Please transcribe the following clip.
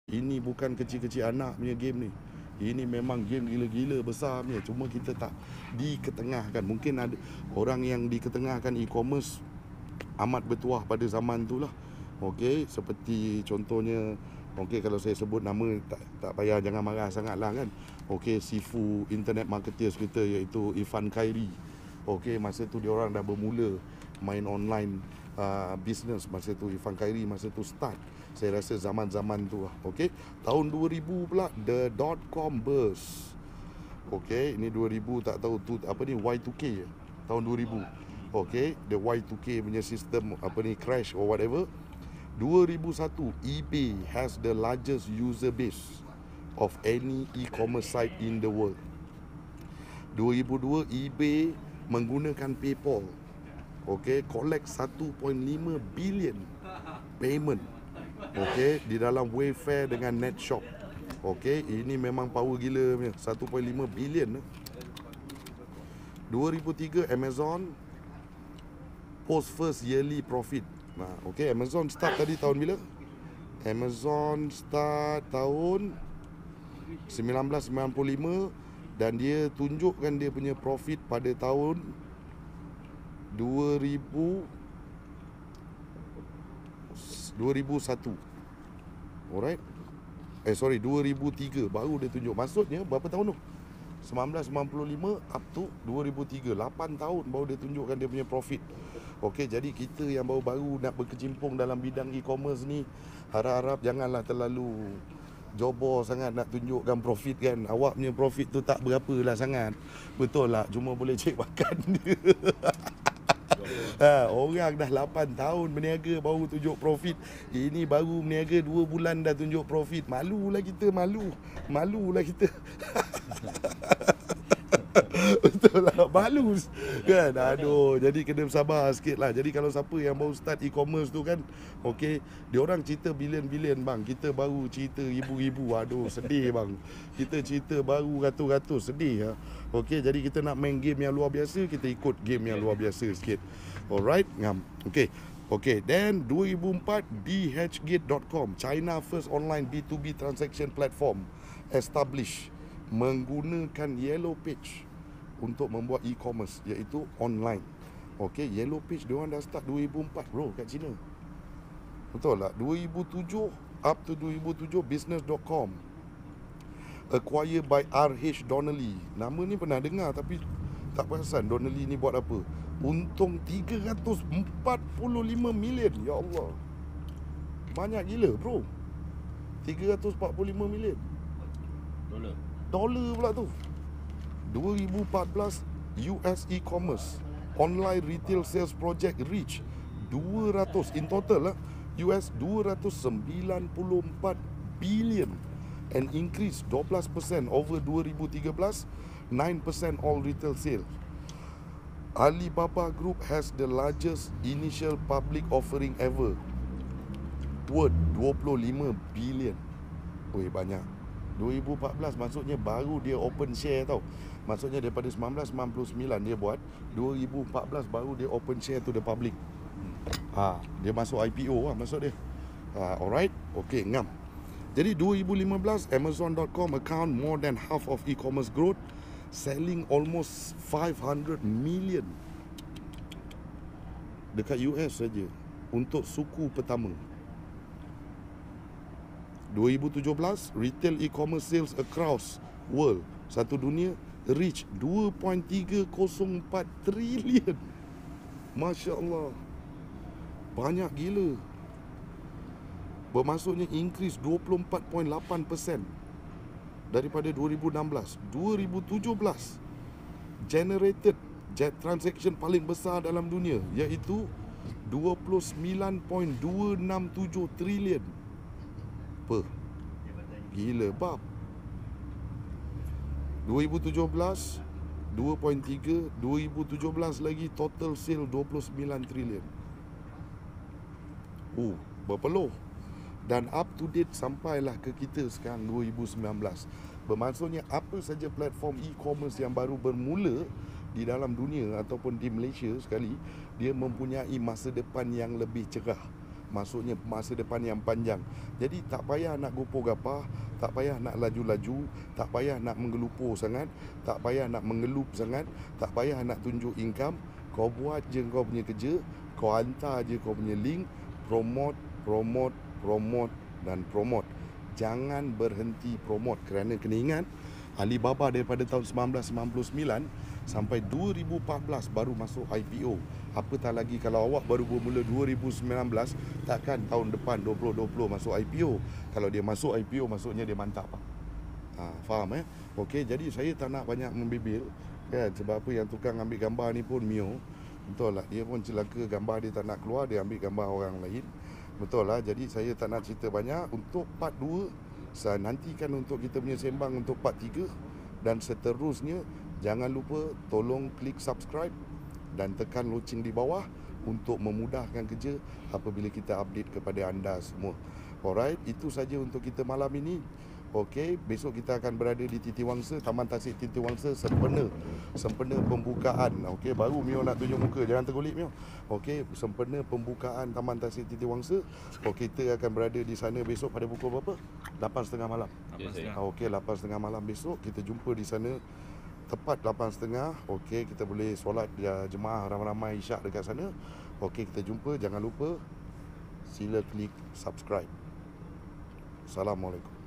Ini bukan kecil-kecil anak punya game ni. Ini memang game gila-gila besar punya. Cuma kita tak diketengahkan. Mungkin ada orang yang diketengahkan e-commerce amat bertuah pada zaman tu lah. Okey, seperti contohnya, okey, kalau saya sebut nama tak payah, jangan marah sangat lah kan. Okey, Sifu internet marketers kita iaitu Irfan Khairi. Okey, masa tu dia orang dah bermula main online business. Masa tu Irfan Khairi masa tu start. Saya rasa zaman-zaman tu lah. Okey, tahun 2000 pula the .com burst. Okey, ini 2000 tak tahu tu apa ni, Y2K tahun 2000. Okey, the Y2K punya sistem apa ni, crash or whatever. 2001 eBay has the largest user base of any e-commerce site in the world. 2002 eBay menggunakan PayPal. Okey, collect 1.5 billion payment. Okey, di dalam Wayfair dengan Netshop. Okey, ini memang power gila punya, 1.5 billion. 2003 Amazon post first yearly profit. Nah, okey, Amazon start tadi tahun bila? Amazon start tahun 1995 dan dia tunjukkan dia punya profit pada tahun 2001. Alright. 2003 baru dia tunjuk. Maksudnya berapa tahun tu? 1995 up to 2003, 8 tahun baru dia tunjukkan dia punya profit. Okey, jadi kita yang baru-baru nak berkecimpung dalam bidang e-commerce ni, harap-harap janganlah terlalu jobor sangat nak tunjukkan profit kan. Awak punya profit tu tak berapa lah sangat. Betul lah, cuma boleh cek makan dia. Orang dah 8 tahun berniaga baru tunjuk profit. Ini baru berniaga 2 bulan dah tunjuk profit. Malulah kita, malulah kita. Betul lah, malu kan. Aduh, jadi kena bersabar sikit lah. Jadi kalau siapa yang baru start e-commerce tu kan, okey, dia orang cerita bilion-bilion bang, kita baru cerita ribu-ribu. Aduh, sedih bang. Kita cerita baru ratus-ratus, sedih. Okey, jadi kita nak main game yang luar biasa, kita ikut game yang luar biasa sikit. Alright, ngam. Okey, then 2004 bhgate.com, China first online B2B transaction platform established, menggunakan Yellow Page untuk membuat e-commerce, iaitu online. Okey, Yellow Page dia orang dah start 2004 bro kat China. Betul tak? 2007 up to 2007 business.com acquired by R.H. Donnelly. Nama ni pernah dengar tapi tak perasan Donnelly ni buat apa. Untung 345 million. Ya Allah, banyak gila bro. 345 million dolar pula tu. 2014 US e-commerce online retail sales project reach 200 in total lah, US 294 billion, an increase 12% over 2013, 9% all retail sales. Alibaba Group has the largest initial public offering ever, worth 25 billion. Oi, banyak. 2014 maksudnya baru dia open share tau. Maksudnya daripada 1999 dia buat, 2014 baru dia open share to the public. Dia masuk IPO lah maksud dia. Alright. Okay, ngam. Jadi 2015 Amazon.com account more than half of e-commerce growth, selling almost 500 million dekat US saja untuk suku pertama. 2017 retail e-commerce sales across world, satu dunia, reach 2.304 trilion. Masya Allah, banyak gila. Bermaksudnya increase 24.8% daripada 2016. 2017 generated transaction paling besar dalam dunia, iaitu 29.267 trilion. Gila bab. 2017 2.3, 2017 lagi total sale 29 trilion. Berpeluh. Dan up to date sampailah ke kita sekarang 2019. Bermaksudnya apa saja platform e-commerce yang baru bermula di dalam dunia ataupun di Malaysia sekali, dia mempunyai masa depan yang lebih cerah. maksudnya masa depan yang panjang. Jadi tak payah nak gopoh-gapah, tak payah nak laju-laju, tak payah nak menggelupur sangat, tak payah nak mengelup sangat, tak payah nak tunjuk income. Kau buat je kau punya kerja, kau hantar je kau punya link, promote dan promote. Jangan berhenti promote, kerana kena ingat Alibaba daripada tahun 1999 sampai 2014 baru masuk IPO. Apatah lagi kalau awak baru bermula 2019, takkan tahun depan 2020 masuk IPO. Kalau dia masuk IPO, maksudnya dia mantap. Faham Okey, jadi saya tak nak banyak membibil kan, sebab apa yang tukang ambil gambar ni pun Mio. Betul lah, dia pun celaka, gambar dia tak nak keluar, dia ambil gambar orang lain. Betul lah, jadi saya tak nak cerita banyak. Untuk part 2, saya nantikan untuk kita punya sembang untuk part 3 dan seterusnya. Jangan lupa tolong klik subscribe dan tekan loceng di bawah untuk memudahkan kerja apabila kita update kepada anda semua. Alright, itu saja untuk kita malam ini. Okey, besok kita akan berada di Titiwangsa, Taman Tasik Titiwangsa, sempena pembukaan. Okey, baru Mio nak tunjuk muka, jangan tergolek Mio. Okey, sempena pembukaan Taman Tasik Titiwangsa. Okey, kita akan berada di sana besok pada pukul berapa? 8.30 malam. Okey, 8.30 malam besok kita jumpa di sana. Tepat 8.30. Okey, kita boleh solat jemaah ramai-ramai isyak dekat sana. Okey, kita jumpa. Jangan lupa sila klik subscribe. Assalamualaikum.